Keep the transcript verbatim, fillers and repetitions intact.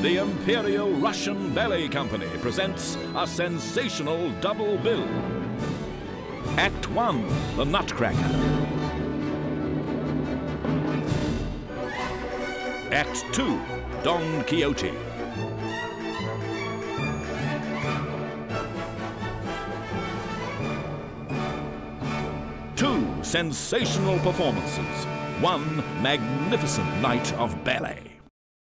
The Imperial Russian Ballet Company presents a sensational double bill. Act one, The Nutcracker. Act two, Don Quixote. Two sensational performances, one magnificent night of ballet.